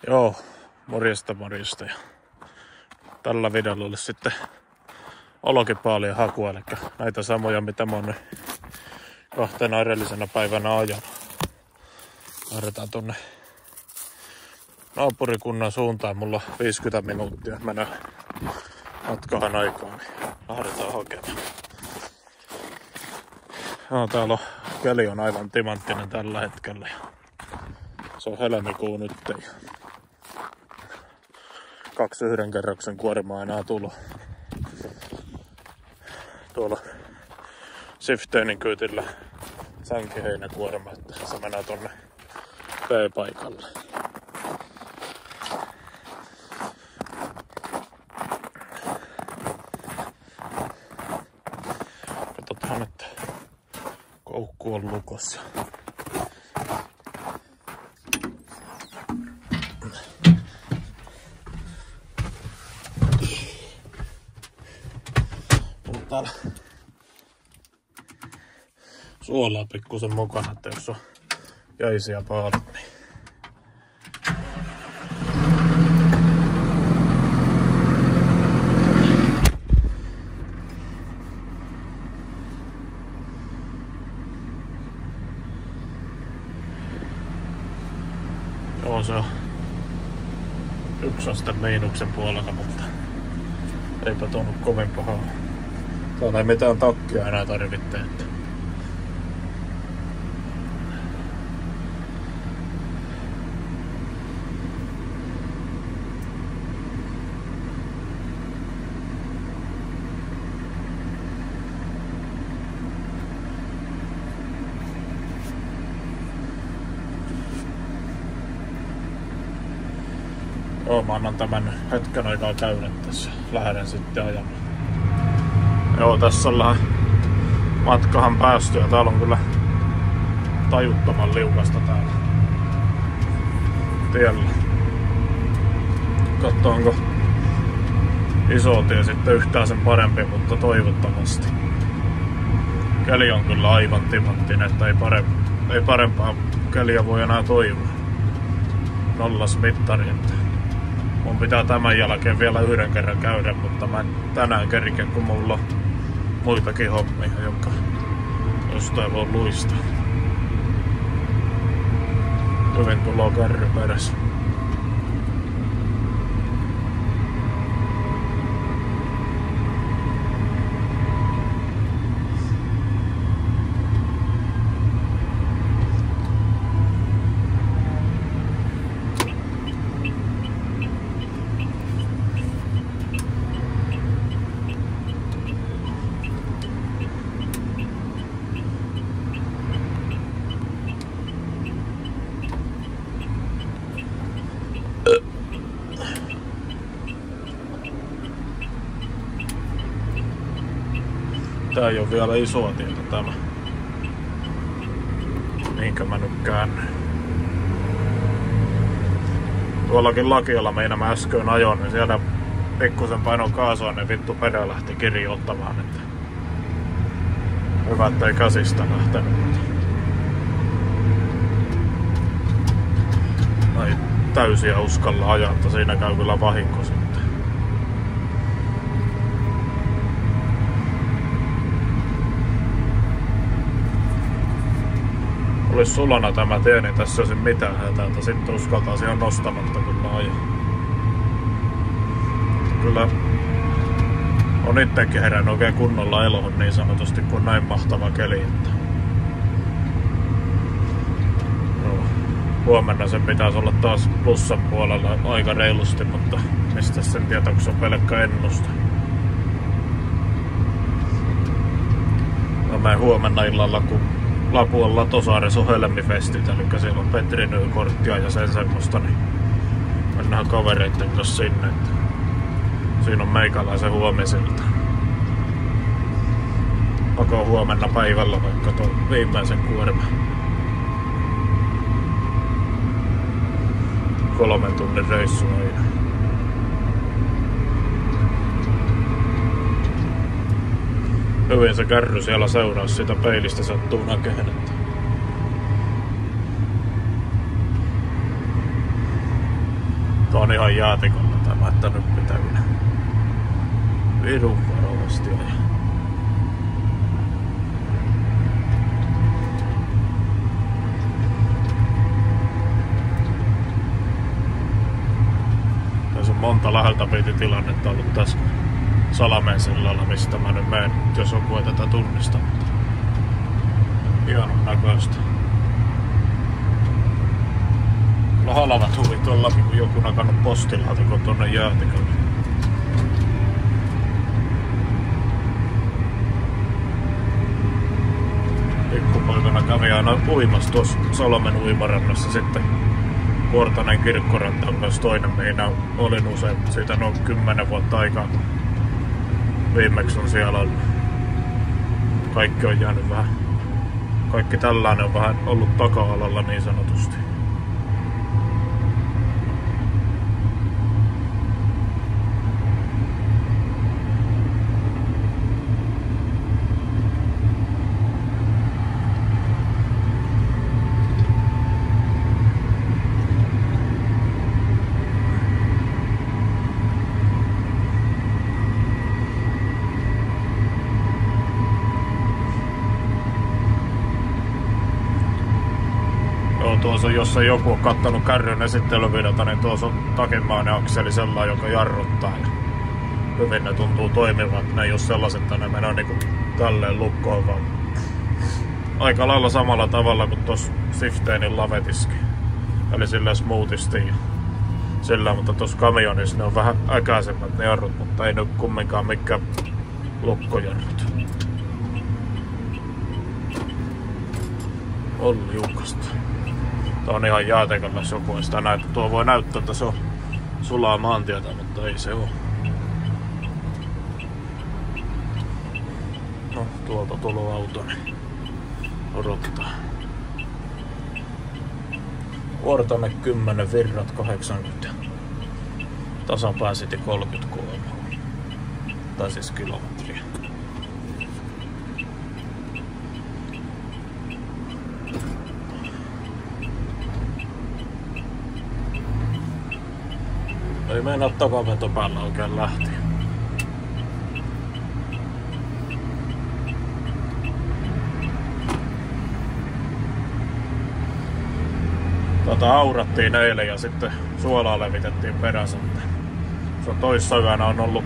Joo, morjesta. Ja tällä videolla olisi sitten olkipaalien haku, eli näitä samoja, mitä mä oon nyt kahtena edellisenä päivänä ajanut. Lähdetään tonne naapurikunnan suuntaan. Mulla on 50 minuuttia mennä matkahan aikaan, niin lähdetään hakemaan. No, täällä on, keli on aivan timanttinen tällä hetkellä. Se on helmikuu nyt. 2 yhden kerroksen kuormaa enää tulo. Tuolla Sifteinin kyytillä sänkiheinäkuorma, että se menee tonne P-paikalle. Katsotaan, että koukku on lukossa. Täällä suolaa pikkusen mukana, että jos on jäisiä paalut, niin joo, se on 1 asteen miinuksen puolella, mutta eipä tuonut kovin pahaa. Täällä ei mitään takkia enää tarvitse. Joo, mä annan tämän hetken aikaa käydä tässä. Lähden sitten ajamaan. Joo, tässä ollaan matkahan päästy ja täällä on kyllä tajuttoman liukasta täällä tiellä. Katso, onko iso tie sitten yhtään sen parempi, mutta toivottavasti. Keli on kyllä aivan timanttinen, että ei parempaa keliä voi enää toivoa. Nollas mittari, että mun pitää tämän jälkeen vielä 1 kerran käydä, mutta mä en tänään kerkeä, kun mulla on muitakin hommia, jonka jostain voi luistaa. Hyvin tuloo kärry perässä. Tää ei oo vielä isoa tietä tämä. Mihinkä mä nyt käännyn. Tuollakin Lakiolla meina mä äsken ajoin, niin siellä pikkusen painon kaasua, niin vittu pedä lähti kirjoittamaan. Että hyvä, ettei käsistä lähtenyt. Ei täysiä uskalla ajaa, että siinä käy kyllä vahinko sitten. Olisi sulana tämä tie, niin tässä olisi mitään hätää, sitten uskaltaisi ihan nostamatta kyllä ajaa. Kyllä on itsekin herännyt oikein kunnolla eloon niin sanotusti, kun näin mahtava keli. Että no, huomenna sen pitäisi olla taas plussan puolella aika reilusti, mutta mistä sen tietää, kun se on pelkkä ennuste. Mä menen huomenna illalla, kun Lapuan Latosaaressa on Helmifestit, eli siellä on Petri Nykorttia ja sen semmoista, niin mennään kavereitten kanssa sinne. Että siinä on meikäläisen huomisilta. Pakoo huomenna päivällä vaikka tuon viimeisen kuorman. 3 tunnin reissu aina. Hyvin se kärry siellä seuraa, sitä peilistä sattuu näkeen. Tää on ihan jäätikolla tämä, että nyt pitää kyllä virun varovasti ajaa. Tässä on monta läheltä piti tilannetta ollut tässä Salameen sillalla, mistä mä nyt menen, jos joku ei tätä tunnista. Hienon näköistä. Kyllä halavat huvit tollakin, kun joku nakannut postilaatikon tonne jäätikolle. Pikkupoikana kävi aina uimassa tuossa Salamen uimarannassa sitten. Kuortanen kirkkoranta on myös toinen, mihin olin usein. Siitä noin 10 vuotta aikaa, kun viimeksi on siellä ollut. Kaikki on jäänyt vähän. Kaikki tällainen on vähän ollut taka-alalla niin sanotusti. Tuossa on, jos ei joku on kattanut kärryn esittelyvideota, niin tuossa on takimainen akseli sellainen, joka jarruttaa. Ja hyvin ne tuntuu toimivat. Ne ei ole sellaiset, että ne menee niinku tälleen lukkoon, vaan aika lailla samalla tavalla kuin tuossa Sifteinin lavetiskin. Eli silleen smoothisti ja sillä, mutta tuossa kamionissa ne on vähän äkäisemmät ne jarrut, mutta ei ne kumminkaan mikään lukkojarrut. Olli Jukasta. Tää on ihan jäätekolla, jos joku ei sitä näytä. Tuo voi näyttää, että se on sulaa maantietä, mutta ei se oo. No, tuolta tullut auto, niin odottaa. Kuortane 10, virrat 80. Tasapääsiti 33. Tai siis kilometriä. Ei meinaa takaveto päällä oikein lähti. Aurattiin eilen ja sitten suolaa levitettiin perässä. Se on toissayönä on ollut.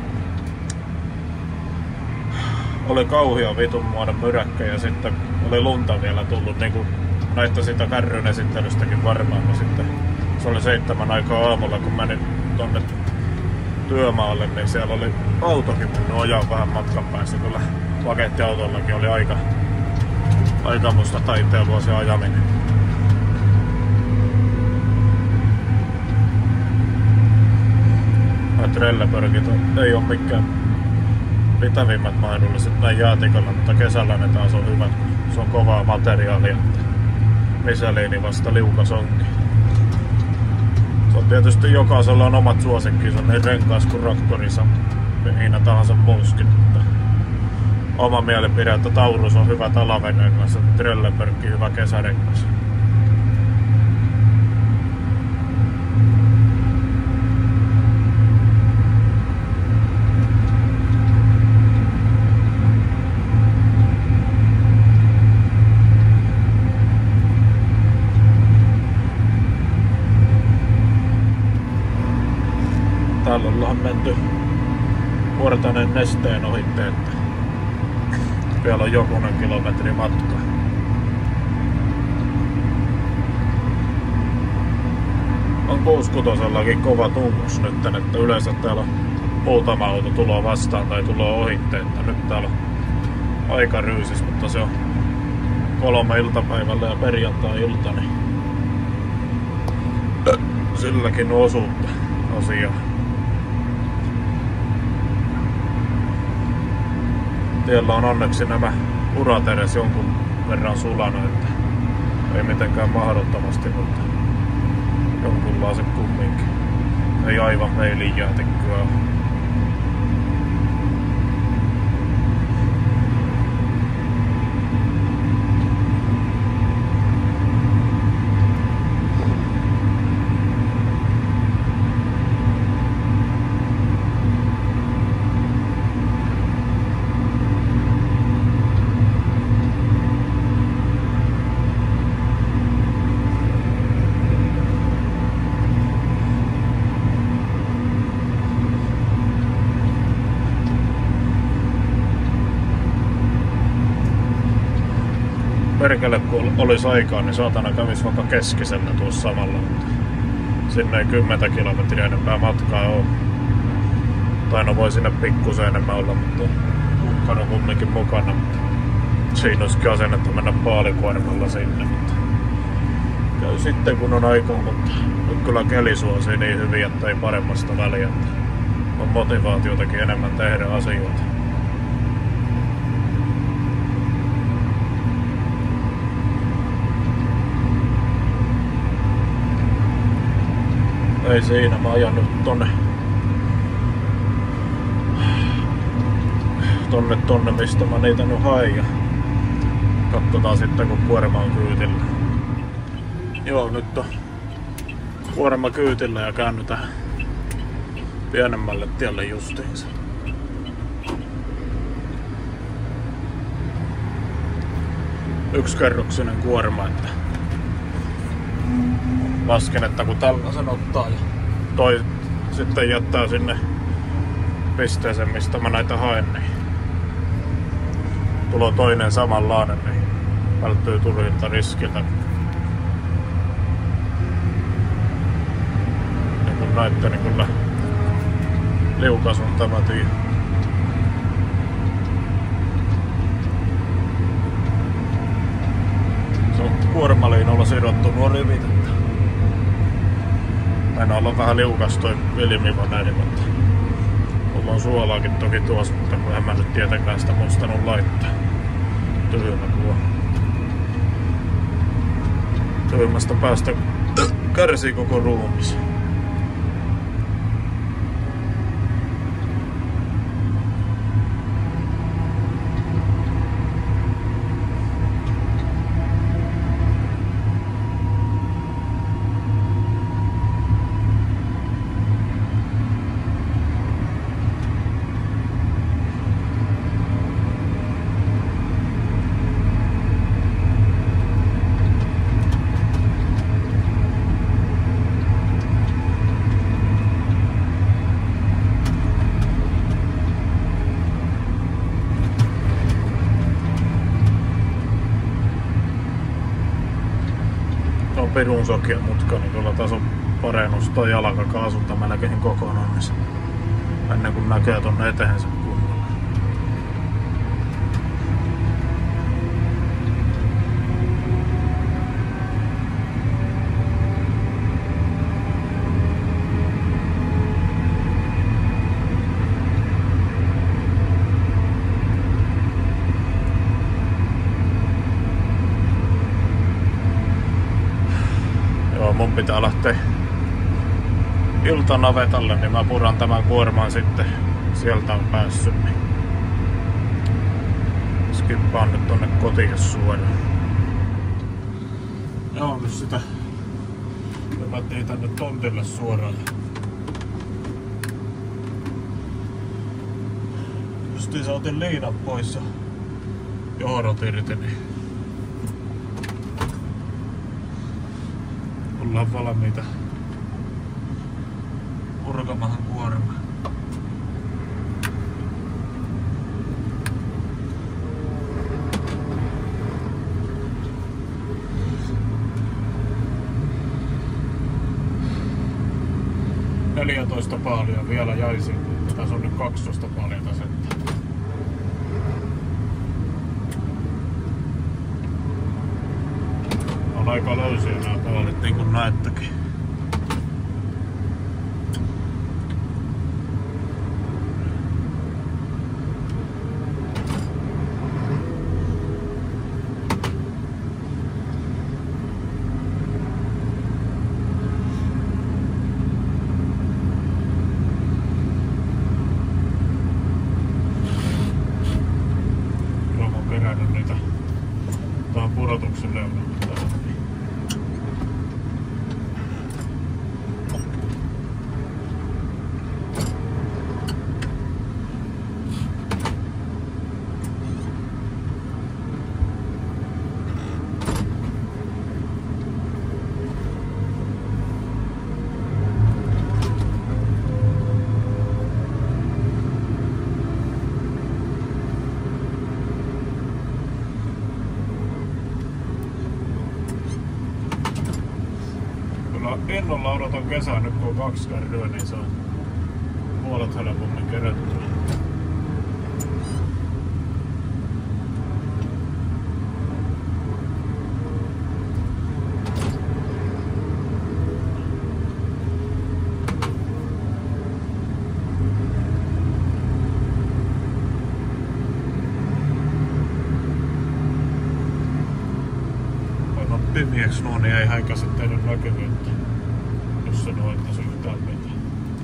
Oli kauhia vitunmuodon myräkkä ja sitten oli lunta vielä tullut, niin kuin näitä sitä kärryn esittelystäkin varmaan. Ja sitten se oli 7 aikaa aamulla, kun menin tonne työmaalle, niin siellä oli autokin mennyt ojaan vähän matkan päässä. Kyllä pakettiautollakin oli aika musta taiteilua se ajaminen. Trelleborgit ei ole mikään pitävimmät mahdolliset näin jäätikolla, mutta kesällä ne taas on hyvät. Se on kovaa materiaalia. Michelin vasta liukas onkin. Se on tietysti jokaisella on omat suosikkinsa, niin renkaas kuin raktorissa, mihin tahansa muuskin. Oma mielipide, että Taurus on hyvä talvenrengas ja Trelleborg hyvä kesärengas. Täällä ollaan menty Kuortanen Nesteen ohitte, että vielä on jokunen kilometri matkaa. On 66-sellakin kova tunnus nyt, että yleensä täällä muutama auto tulee vastaan tai tulee ohitte, että nyt täällä on aika ryysis, mutta se on 3 iltapäivällä ja perjantai-ilta, niin silläkin on osuutta asiaa. Tiellä on onneksi nämä urat edes jonkun verran sulanut, että ei mitenkään mahdottomasti, mutta jonkunlaisen kumminkin. Ei aivan meilin jäätekkyä. perkele kun olisi aikaa, niin saatana kävis vaikka keskisellä tuossa samalla, mutta sinne ei 10 kilometriä enempää matkaa ole. Tai no voi sinne pikkusen enemmän olla, mutta uhkan on kumminkin mukana. Mutta siinä olisikin asennetta mennä paalikuormalla sinne. Mutta käy sitten kun on aikaa, mutta nyt kyllä keli suosii niin hyvin, että ei paremmasta väliä. On motivaatiotakin enemmän tehdä asioita. Ei siinä, mä ajan nyt tonne mistä mä niitä nyt hain ja katsotaan sitten kun kuorma on kyytillä. Joo, nyt on kuorma kyytillä ja käännytään pienemmälle tielle justiinsa. Yksikerroksinen kuorma, että lasken, että kun tällaisen ottaa ja toi sitten jättää sinne pisteeseen, mistä mä näitä haen, niin tulee toinen samanlainen, niin välttyy turilta riskiltä. Niin kun näette, niin kyllä liukas on tämä tie. Se on kuormaliinolla sidottu nuo rivit, että aina olla vähän liukas toi ilmivaneeli, mutta mulla on suolaakin toki tuossa, mutta kun en mä nyt tietenkään sitä muistanut laittaa. Tyhmä tuo. Tyhmästä päästä kärsii koko ruumis. Pirun sokia mutka, niin kyllä taas on parennus toi jalkakaasulta melkein kokonaan, niin ennen kuin näkee tonne eteensä kunnolla. Mun pitää lähteä iltanavetalle, niin mä puran tämän kuorman sitten. Sieltä on päässyt. Niin skippaan nyt tonne kotiin suoraan. Joo, nyt sitä levättiin tänne tontille suoraan. Justiin saatiin liinan pois ja johdot irti, niin ollaan valmiita purkamahan kuorma. Neljätoista paalia vielä jäisi. Tässä on nyt 12 paalia tasetta. On aika löysiä nämä paalit, niin kuin näettekin. Kyllä mä oon kerännyt niitä tähän pudotuksen leunalle. innolla odotan kesää nyt kun on 2 kärryä, niin se on puolet helpommin kerättyä. Pimiäks nuo, niin ei häikäse teidän näkyvyyttä, jos se noittaisi yhtään mitään.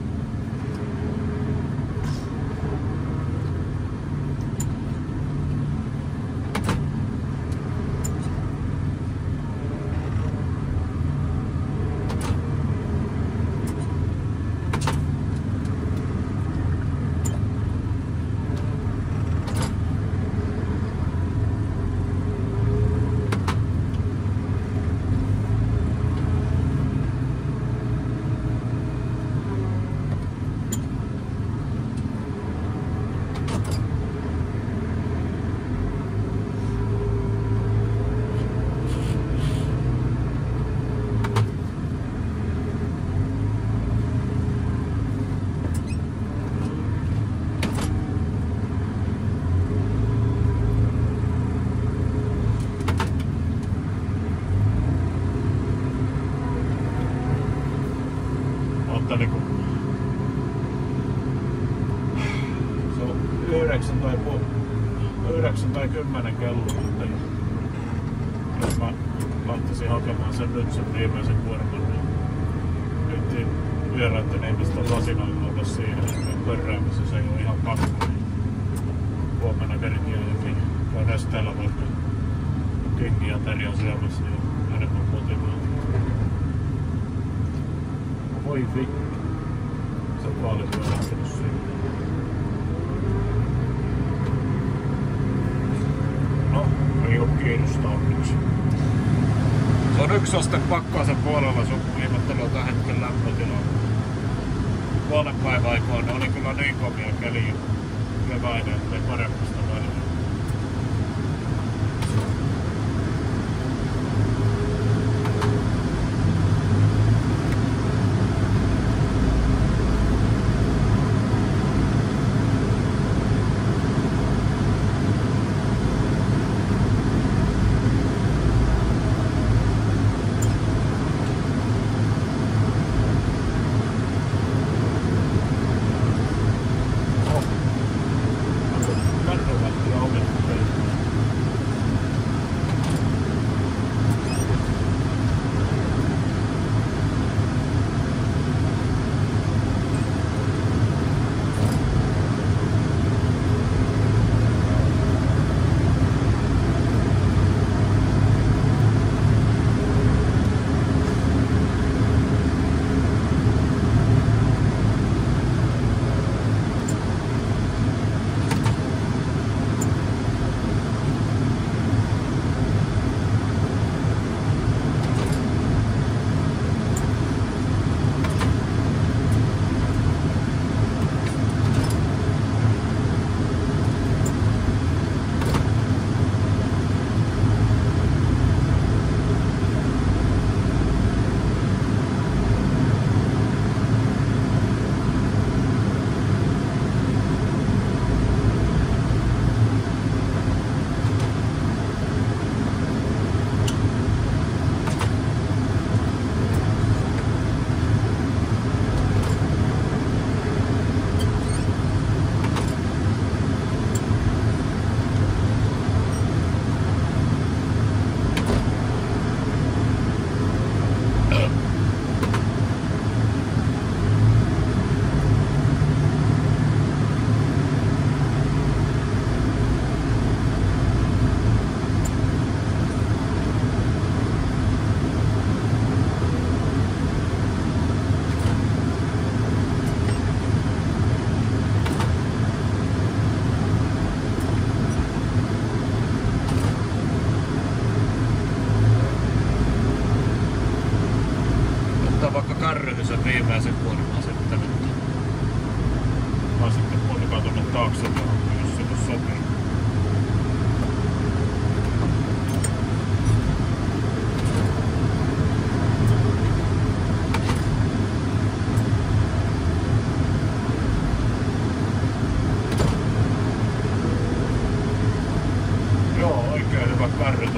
Se on 9 tai 10 kello, jos mä lähtisin hakemaan sen viimeisen kuorman, niin yritin vieraiden ihmisten lasinoilla olla siihen, että pörräämisessä ei ole ihan pakko. Huomenna kerkiä jokin käy nesteellä vaikka kingiä terjaa syömässä ja enemmän motivaatiota. Voi vittu. Se on paljon lähtenyt siitä. No, ei oo kiinnosta onneksi. Se on 1 aste pakkasen puolella, sun ihmettelee tällä hetken lämpötilaa. Puolen päivän aikaan ne oli kyllä niin komia keliä keväinen, ettei paremmasta välillä. Sen viimeisen kuormaa sitten, että mä sitten purkaa tuonne taakse, jos se nyt sopii.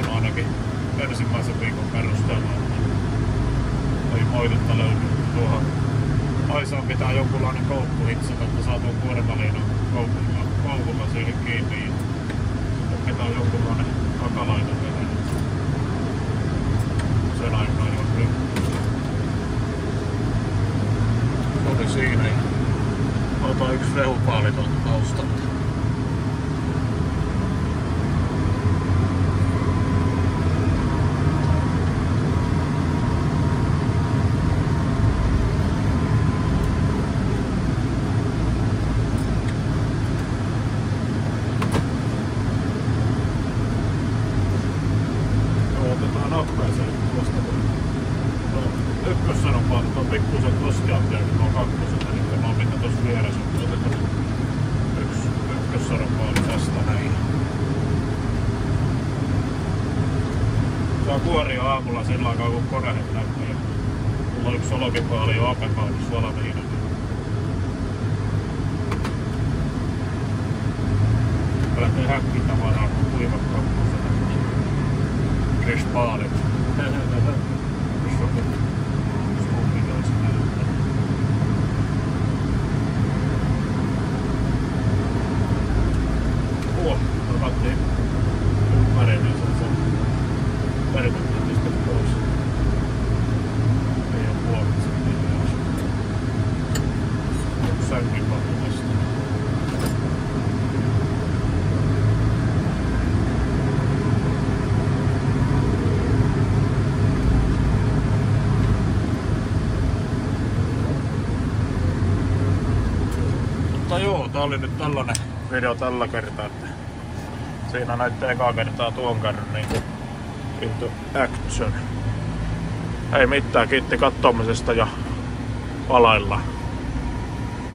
onnistunut ainakin ensimmäisen viikon perusteella. Ei moitetta löytynyt tuohon. Aisaan pitää jonkunlainen koukku hitsata, että saa tuon kuormaliinan koukulla siihen kiinni. Ja sitten pitää jonkunlainen takalaita vielä. Sen aikana jo nyt. Oli siinä. Ota yksi rehupaali tuolta taustalta. Pikkuset kostialtia, kun on kakkoset, eli mä oon mitä tossa vieressä otetaan ykkössaropaali tästä näin. Saa kuoria aamulla sillä aikaa kun konehet näkyy. Mulla on yksi olokipaali jo apepaudissa valmiina. Lähtee häkkitavaraa, kun kuivat kakkoset. Krispaalit. Rakattiin ympärille sen verkottiin tietysti pois. Ei oo puolet sitten myös. Sänkin pakkumasta. Mutta joo, tää oli nyt tällainen video tällä kertaa, että siinä näitte ekaa kertaa tuon kärryn niin into action. Ei mitään, kiitti katsomisesta ja palaillaan.